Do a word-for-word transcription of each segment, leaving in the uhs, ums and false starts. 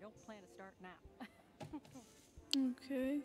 don't plan to start now. Okay.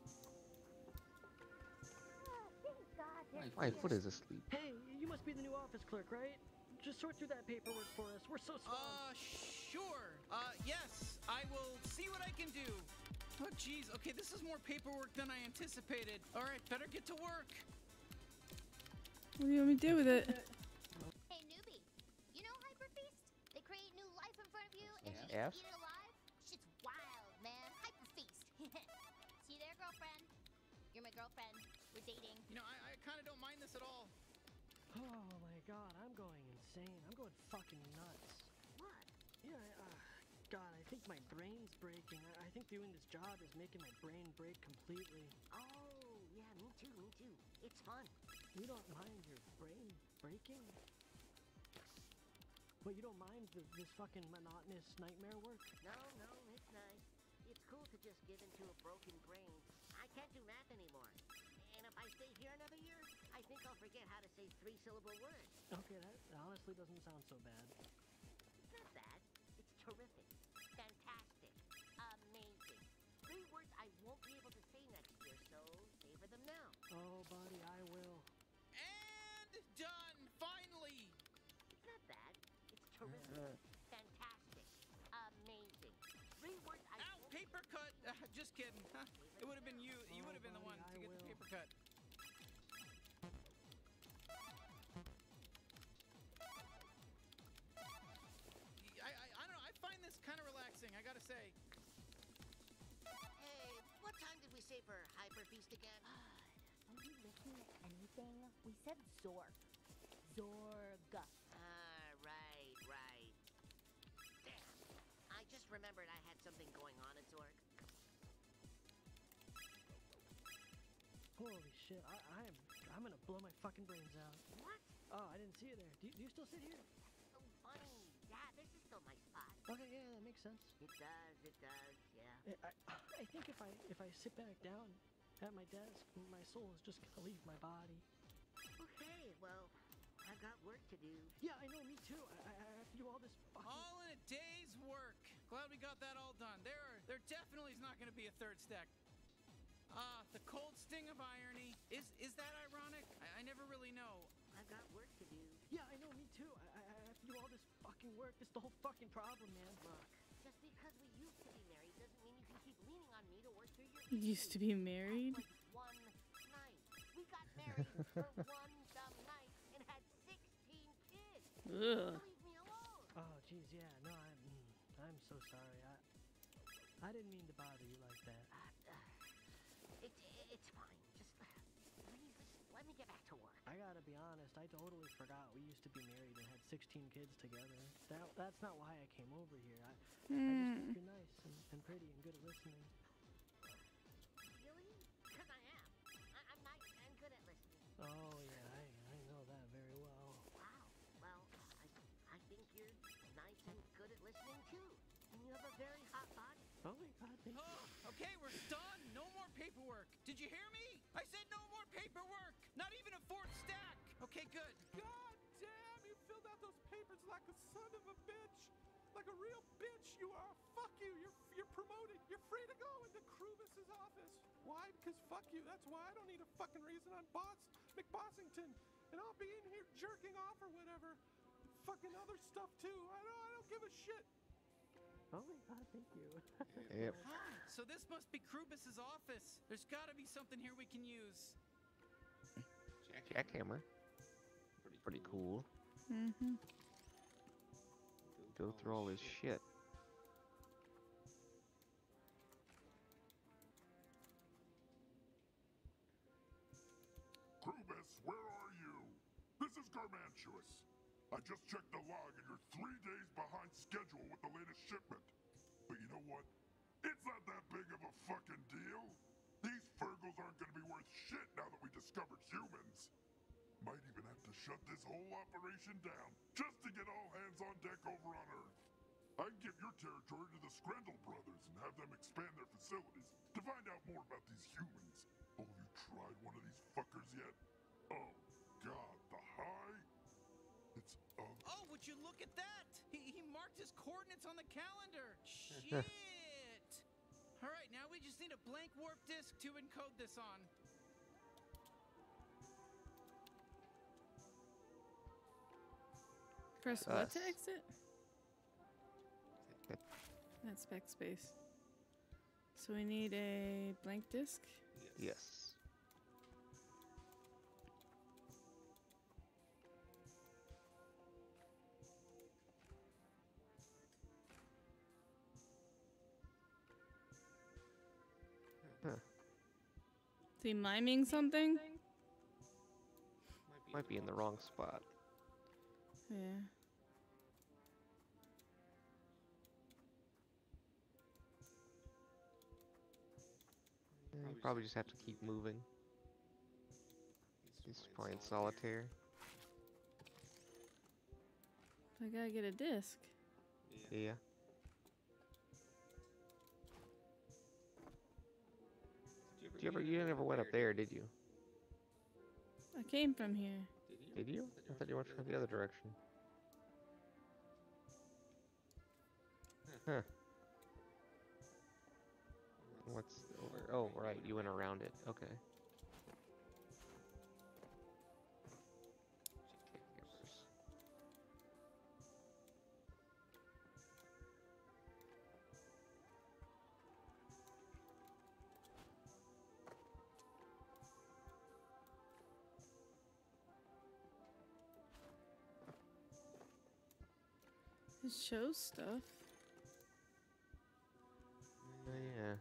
My foot is asleep. Hey, you must be the new office clerk, right? Just sort through that paperwork for us. We're so swamped. Uh, sure. Uh, yes, I will see what I can do. Oh, geez. Okay, this is more paperwork than I anticipated. All right, better get to work. What do you want me to do with it? Hey, newbie. You know Hyperfeast? They create new life in front of you and then Yeah. you eat it alive? Shit's wild, man. Hyperfeast. See there, girlfriend? You're my girlfriend. We're dating. You know, I, I kind of don't mind this at all. Oh my god, I'm going insane. I'm going fucking nuts. What? Yeah, I, uh, God, I think my brain's breaking. I, I think doing this job is making my brain break completely. Oh, yeah, me too, me too. It's fun. You don't mind your brain breaking? But you don't mind the, this fucking monotonous nightmare work? No, no, it's nice. It's cool to just give into a broken brain. I can't do math anymore. And if I stay here another year, I think I'll forget how to say three-syllable words. Okay, that honestly doesn't sound so bad. It's not bad. It's terrific. Fantastic. Amazing. Three words I won't be able to say next year, so savor them now. Oh, buddy, I will. And done, finally. It's not bad. It's terrific. Fantastic. Amazing. Three words I Ow, won't paper cut. Uh, just kidding. Huh? It would have been you. You Oh, would have been the buddy, one to I get will. the paper cut. I, I, I don't know. I find this kind of relaxing, I gotta say. Hey, what time did we say for Hyperfeast again? Are you listening to anything? We said Zorg. Zorg. Ah, right, right. Damn. I just remembered I had something going on at Zorg. Holy shit, I, I am, I'm gonna blow my fucking brains out. What? Oh, I didn't see you there. Do you, do you still sit here? So funny. Yeah, this is still my spot. Okay, yeah, that makes sense. It does, it does, yeah. I, I, I think if I if I sit back down at my desk, my soul is just gonna leave my body. Okay, well, I've got work to do. Yeah, I know, me too. I, I, I have to do all this fucking... All in a day's work. Glad we got that all done. There, are, there definitely is not going to be a third stack. Ah, the cold sting of irony. Is is that ironic? I, I never really know. I've got work to do. Yeah, I know, me too. I, I, I have to do all this fucking work. It's the whole fucking problem, man. Look, just because we used to be married doesn't mean you can keep leaning on me to work through your You used to be married? That was one night. We got married for one dumb night and had sixteen kids. Ugh. Leave me alone. Oh, jeez, yeah, no, I'm, mm, I'm so sorry. I, I didn't mean to bother you like that. Uh, uh, it, it's fine. Just please, just let me get back to work. I gotta be honest, I totally forgot we used to be married and had sixteen kids together. That, that's not why I came over here. I, I just think you're nice and, and pretty and good at listening. Really? Because I am. I, I'm nice and good at listening. Oh, yeah, I, I know that very well. Wow. Well, I, I think you're nice and good at listening too. And you have a very hot body. Oh my god, thank you. Oh, okay, we're done. No more paperwork. Did you hear me? I said no more paperwork. Not even a fourth stack. Okay, good. God damn, you filled out those papers like a son of a bitch. Like a real bitch you are. Fuck you. You're you're promoted. You're free to go into Krubus's office. Why? Because fuck you. That's why I don't need a fucking reason. I'm Boss McBossington. And I'll be in here jerking off or whatever. Fucking other stuff too. I don't I don't give a shit. Oh my god, thank you. Yep. So this must be Krubus's office. There's got to be something here we can use. Jackhammer. Pretty cool. Mm-hmm. Go through all his shit. Krubus, where are you? This is Garmantuous. I just checked the log and you're three days behind schedule with the latest shipment. But you know what? It's not that big of a fucking deal. These Fergles aren't gonna be worth shit now that we discovered humans. Might even have to shut this whole operation down just to get all hands on deck over on Earth. I'd give your territory to the Scrandle brothers and have them expand their facilities to find out more about these humans. Oh, have you tried one of these fuckers yet? Oh, God, the high? It's ugly. Oh, would you look at that? He, he marked his coordinates on the calendar. Shit. All right, now we just need a blank warp disk to encode this on. Press what to Us. exit? That- That's backspace. So we need a blank disk. Yes. Huh. Is he miming something? Might be in the wrong spot. Yeah. Yeah, you probably just have to keep moving. He's playing solitaire. I gotta get a disc. Yeah. Did you ever? You never went up there, did you? I came from here. Did you? I thought you went from the other direction. Huh. What's over? Oh, right. You went around it. Okay. It shows stuff. Oh, yeah.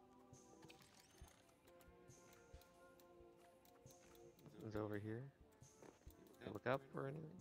It's over here. Can I look up or anything?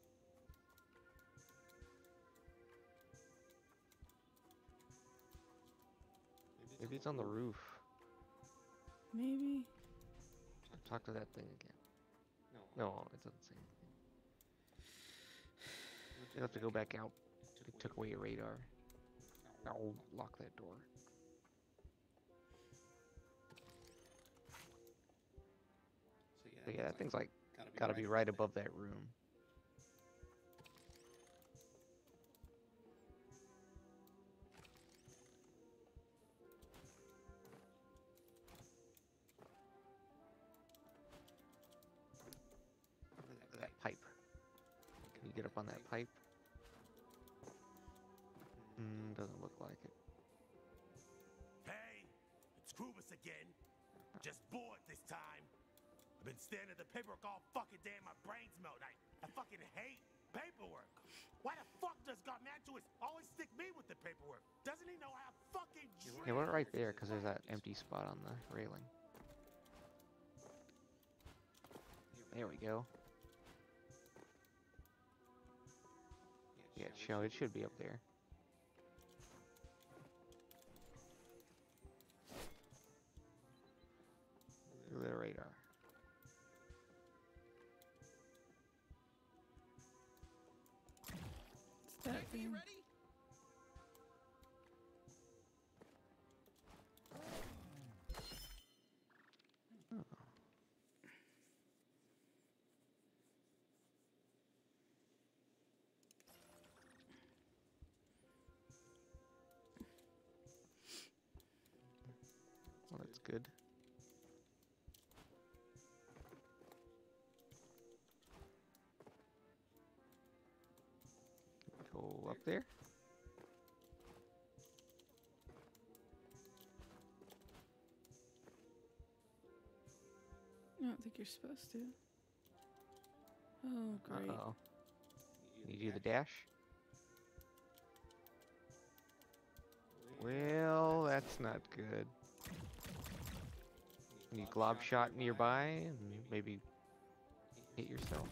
Maybe it's on the roof. Maybe. Talk to that thing again. No, it doesn't say anything. You'll have to go back out. It took away your radar. I'll lock that door. So yeah, that thing's like gotta be right above that room. That pipe. Can you get up on that pipe? Mm, doesn't look like it. Hey, it's Krubus again. Just bored this time. I've been staring at the paperwork all fucking day and my brain's melt. I, I fucking hate paperwork. Why the fuck does Garmantuous always stick me with the paperwork? Doesn't he know how fucking dream? Yeah, we're right there because there's that empty spot on the railing. There we go. Yeah, it show it should be up there. The radar. It's that Are you thing. ready? Oh. Well, that's good. Go up there. I don't think you're supposed to. Oh, great. Uh-oh. Can you do the dash? Well, that's not good. You glob shot nearby and maybe hit yourself.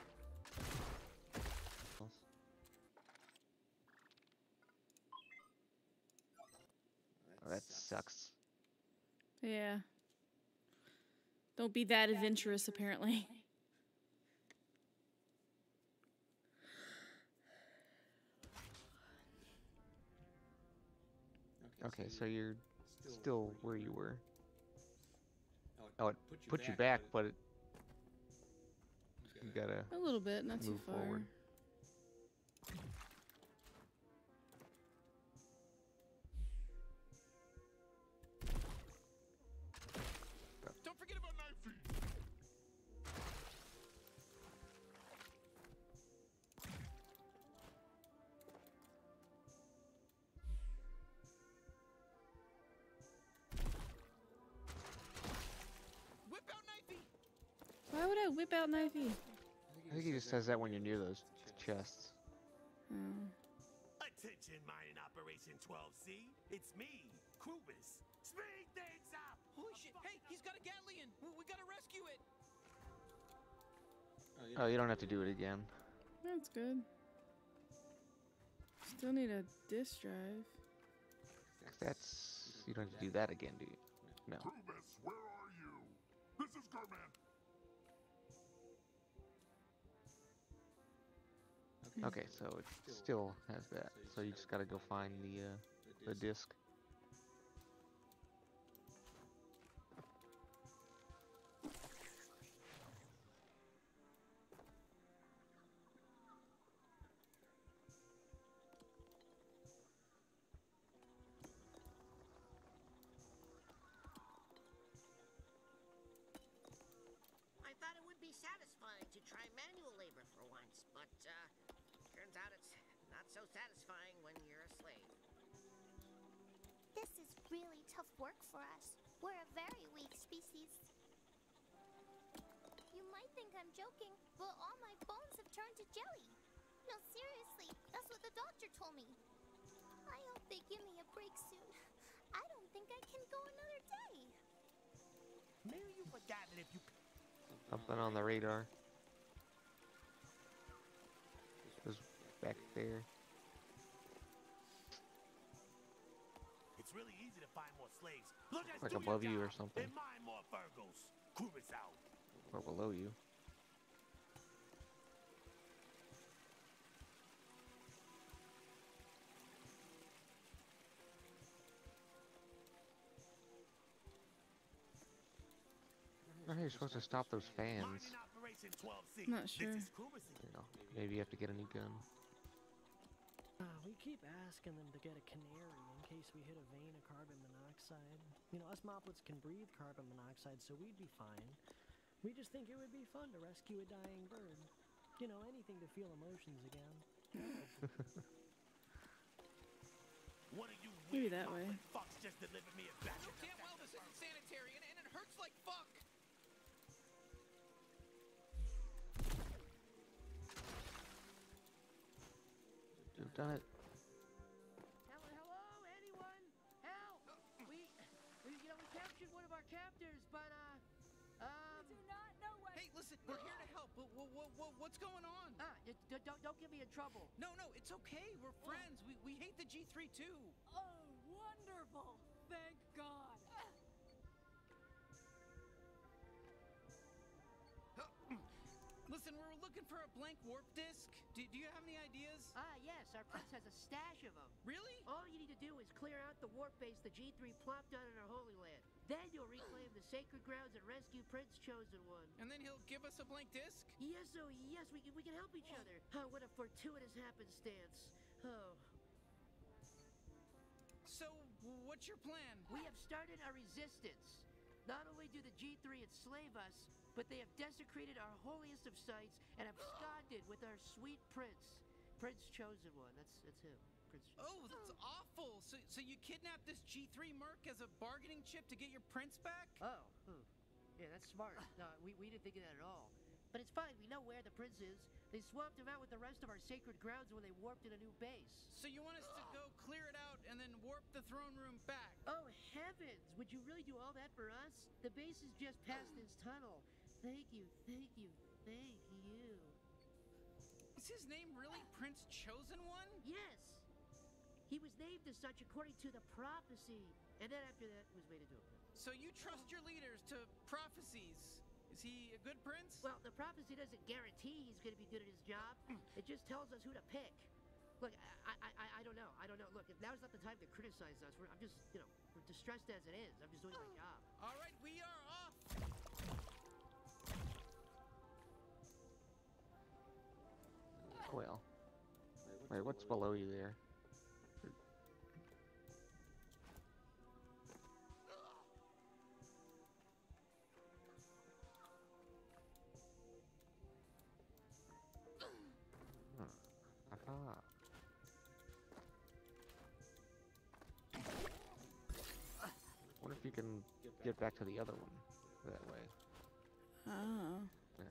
Oh, that sucks. Yeah. Don't be that adventurous, apparently. Okay, so you're still where you were. Oh, it put you back, but it, you gotta A little bit, not too move far. forward. Why would I whip out knifey? I think he just says that when you're near those chests. Oh. Attention, mining operation twelve C. It's me, Krubis. Speed things up! Holy shit! Hey, he's got a Gatlian! We, we gotta rescue it! Oh, you don't have to do it again. That's good. Still need a disk drive. That's... You don't have to do that again, do you? No. Krubis, where are you? This is Garman. Okay, so it still has that. So you just gotta go find the, uh, the disc. I thought it would be satisfying to try manual labor for once, but uh, turns out it's not so satisfying when you're a slave. This is really tough work for us. We're a very weak species. You might think I'm joking, but all my bones have turned to jelly. No, seriously, that's what the doctor told me. I hope they give me a break soon. I don't think I can go another day. Maybe you forgot that if you... Something on the radar. It was back there. It's really easy to find more slaves. Look at Like above you or something. And mine more Virgos. Krubis out. Or below you. I think you're supposed to stop those fans. Mining operation twelve C. Not sure. This is Krubis. You know, maybe you have to get a new gun. Uh, we keep asking them to get a canary in case we hit a vein of carbon monoxide. You know, us moplets can breathe carbon monoxide, so we'd be fine. We just think it would be fun to rescue a dying bird. You know, anything to feel emotions again. One of you Maybe weird that way. moplet fucks just delivered me a batch You of damn well this isn't sanitary, and, and it hurts like fuck! You've done it. Hello, hello, anyone? Help! We, we, you know, we captured one of our captors, but uh, um. Do not know what. Hey, listen, we're here to help, but what, what, what, what's going on? Ah, d- d- don't don't get me in trouble. No, no, it's okay. We're friends. We, we hate the G three too. Oh, wonderful. Thank God. Listen, we're looking for a blank warp disk. Do, do you have any ideas? Ah, yes, our prince has a stash of them. Really? All you need to do is clear out the warp base the G three plopped down in our Holy Land. Then you'll reclaim the sacred grounds and rescue Prince Chosen One. And then he'll give us a blank disk? Yes, oh yes, we can, we can help each other. Oh, what a fortuitous happenstance. Oh. So, what's your plan? We have started a resistance. Not only do the G three enslave us, but they have desecrated our holiest of sites and absconded with our sweet prince. Prince Chosen One. That's that's him. Prince Chosen. Oh, that's awful. So, so you kidnapped this G three merc as a bargaining chip to get your prince back? Oh, hmm. Yeah, that's smart. No, we, we didn't think of that at all. But it's fine. We know where the prince is. They swapped him out with the rest of our sacred grounds when they warped in a new base. So you want us to go clear it out and then warp the throne room back? Oh, heavens! Would you really do all that for us? The base is just past this tunnel. Thank you, thank you, thank you. Is his name really Prince Chosen One? Yes! He was named as such according to the prophecy. And then after that was made into a prince. So you trust your leaders to prophecies. Is he a good prince? Well, the prophecy doesn't guarantee he's going to be good at his job. It just tells us who to pick. Look, I, I, I, I don't know. I don't know. Look, now's not the time to criticize us. We're, I'm just, you know, we're distressed as it is. I'm just doing my job. All right, we are off. Well. Wait, what's below you there? Aha. What if you can get back to the other one that way? Oh.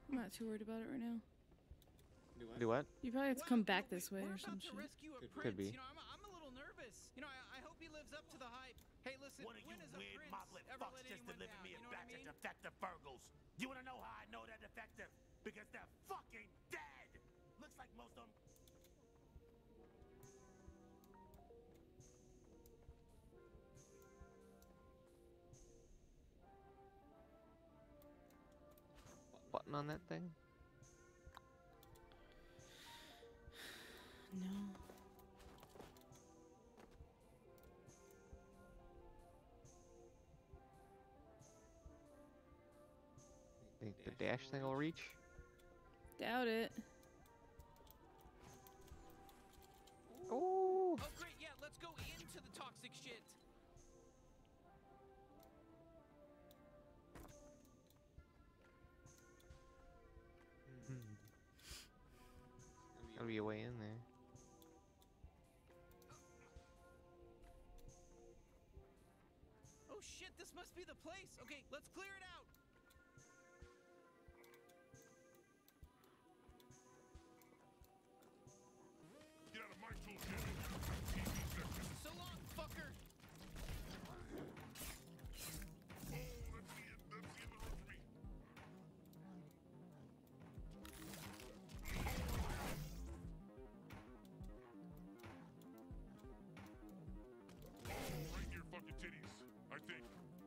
I'm not too worried about it right now. Do what? You probably have to come back this way or some shit. Could be. You know, I'm, I'm a little nervous. You know, I, I hope he lives up to the hype. Hey, listen, One of you when is a weird prince moblet ever fucks let just anyone delivered down? me a You know what I batch mean? of defective Virgos. You wanna know how I know they're defective? Because they're fucking dead! Looks like most of them. Button on that thing? No. Think the dash thing will reach? Doubt it. Oh! Oh, great, yeah, let's go into the toxic shit. Hmm. Gotta be a way in there. Oh shit, this must be the place. Okay, let's clear it out. Get out of my tool, kid. So long, fucker. Oh, that's the end. That's the end of the road for me. Oh, right in your fucking titties, I think.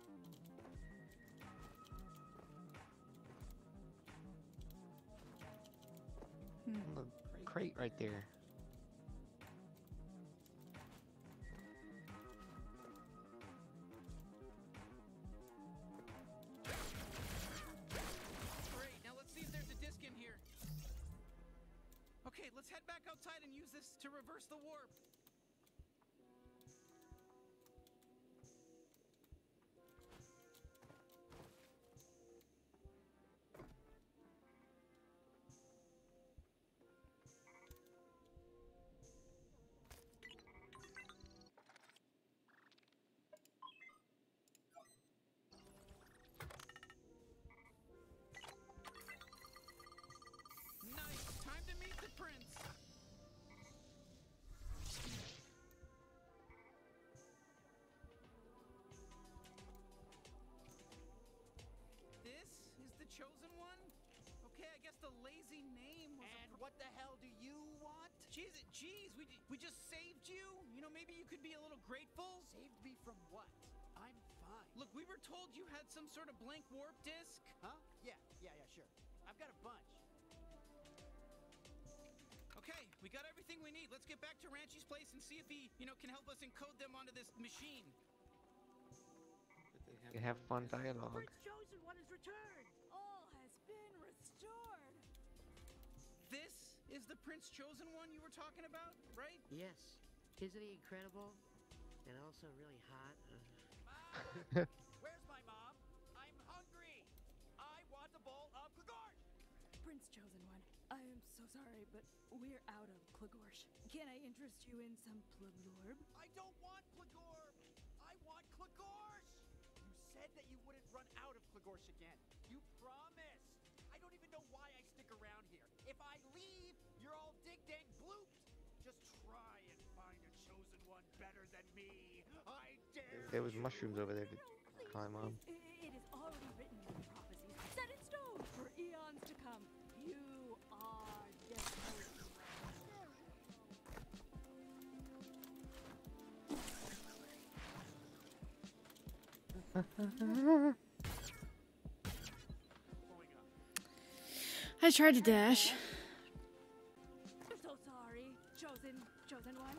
The crate right there. Great, now let's see if there's a disc in here. Okay, let's head back outside and use this to reverse the warp. Nice, time to meet the prince. This is the chosen one? Okay, I guess the lazy name was And a what the hell do you want? Jeez, jeez, we, we just saved you? You know, maybe you could be a little grateful? Saved me from what? I'm fine. Look, we were told you had some sort of blank warp disk. Huh? Yeah, yeah, yeah, sure. I've got a bunch. Okay, we got everything we need. Let's get back to Ranchi's place and see if he, you know, can help us encode them onto this machine. You have fun dialogue. Prince Chosen One has returned. All has been restored. This is the Prince Chosen One you were talking about, right? Yes. Isn't he incredible? And also really hot. Uh, Mom! Where's my mom? I'm hungry. I want a bowl of Klagorsh. Prince Chosen One, I am so sorry, but we're out of Klagorsh. Can I interest you in some Plagorb? I don't want Klagorsh. I want Klagorsh. You said that you wouldn't run out of Klagorsh again. You promised. I don't even know why I stick around here. If I leave, you're all dig-dang blooped. Just try and find a chosen one better than me. I dare There was you. mushrooms over there to Please, climb on. please. It is already written in the prophecies, set in stone for eons to come. You are destined. I tried to dash. I'm so sorry, chosen, chosen one.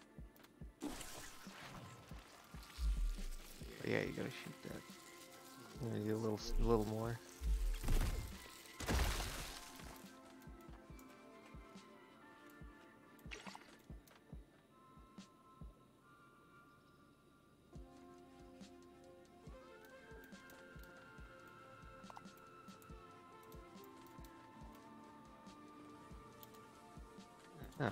Yeah, you gotta shoot that. Maybe a little, a little more. Oh.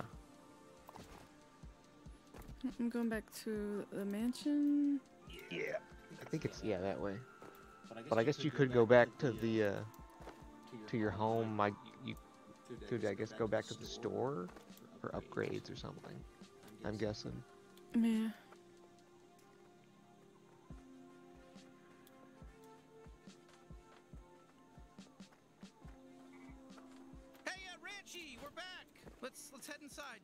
I'm going back to the mansion. Yeah. I think it's, yeah, that way. But I guess you could go back to the, uh, to your home. I, you could, I guess, go back to the store for upgrades or something. I'm guessing. Yeah. Hey, uh, Ranchi, we're back. Let's let's head inside.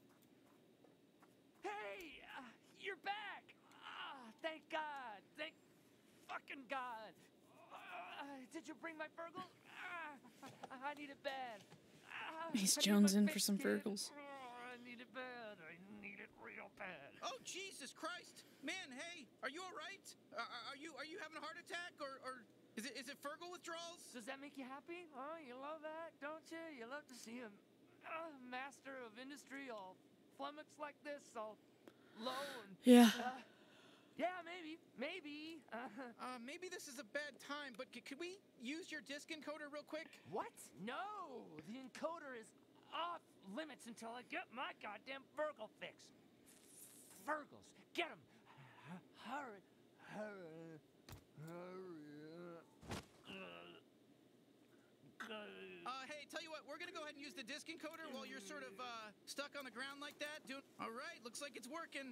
Hey, uh, you're back! Ah, thank God! Thank fucking God! Uh, did you bring my Fergles? Ah, I need it bad. Ah, He's I need jonesing my for fix, some kid. Fergles. Oh, I need it bad. I need it real bad. Oh Jesus Christ, man! Hey, are you all right? Are, are you are you having a heart attack or or is it is it Fergal withdrawals? Does that make you happy? Oh, you love that, don't you? You love to see a uh, master of industry all flummoxed like this, all low and Yeah. Uh, yeah, maybe, maybe. Uh, Uh, maybe this is a bad time, but c could we use your disk encoder real quick? what? No, the encoder is off limits until I get my goddamn Fergal fix. Fergles, get him! Hurry, hurry, hurry. Uh, hey, tell you what, we're gonna go ahead and use the disk encoder while you're sort of uh, stuck on the ground like that. Doing all right. Looks like it's working.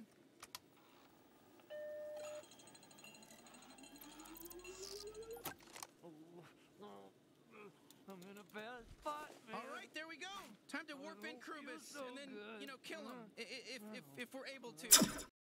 I'm in a bad spot, man. All right, there we go. Time to warp in don't feel Krubus so and then good. you know kill him Uh, i- i- if if if we're able to.